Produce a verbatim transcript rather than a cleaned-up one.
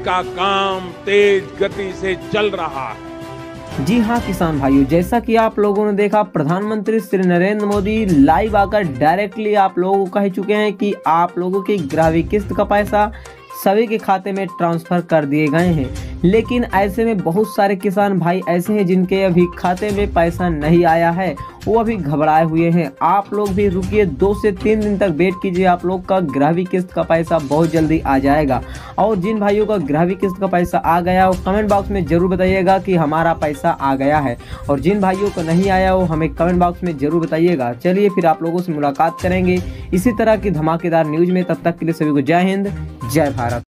का काम तेज गति से चल रहा है। जी हाँ किसान भाइयों, जैसा कि आप लोगों ने देखा, प्रधानमंत्री श्री नरेंद्र मोदी लाइव आकर डायरेक्टली आप लोगों को कह चुके हैं कि आप लोगों की ग्राहवी किस्त का पैसा सभी के खाते में ट्रांसफर कर दिए गए हैं। लेकिन ऐसे में बहुत सारे किसान भाई ऐसे हैं जिनके अभी खाते में पैसा नहीं आया है, वो अभी घबराए हुए हैं। आप लोग भी रुकिए, दो से तीन दिन तक वेट कीजिए, आप लोग का ग्राहवी किस्त का पैसा बहुत जल्दी आ जाएगा। और जिन भाइयों का ग्राहवी किस्त का पैसा आ गया हो, कमेंट बॉक्स में जरूर बताइएगा कि हमारा पैसा आ गया है, और जिन भाइयों को नहीं आया हो हमें कमेंट बॉक्स में जरूर बताइएगा। चलिए फिर आप लोगों से मुलाकात करेंगे इसी तरह की धमाकेदार न्यूज में। तब तक के लिए सभी को जय हिंद, जय भारत।